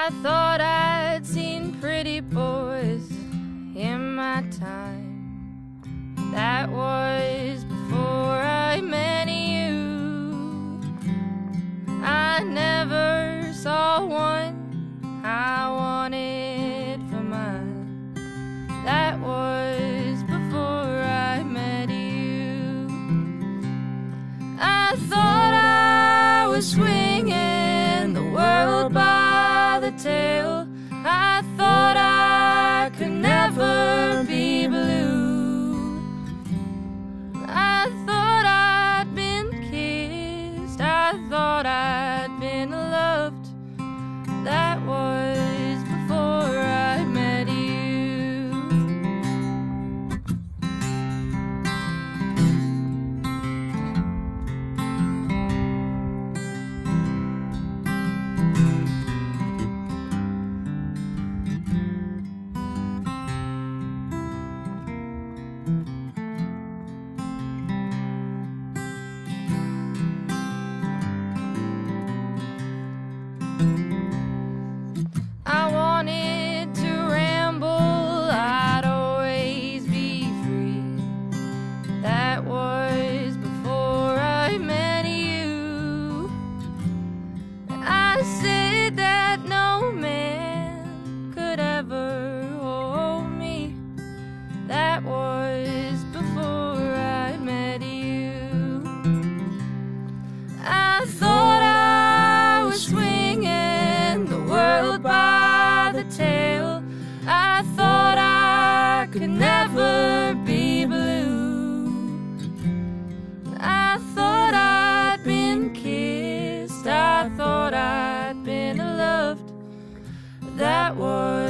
I thought I'd seen pretty boys in my time. That was before I met you. I never saw one I wanted for mine. That was before I met you. I thought I was swinging the world by the tail. I thought I could never be blue. I thought I'd been kissed. I thought I'd been loved. That was before I met you. I wanted to ramble, I'd always be free. That was before I met you. I said that no man could ever hold me. That was before I met you. I thought I was swinging the world by the tail. I thought I could never be blue. I thought I'd been kissed. I thought I'd been loved. That was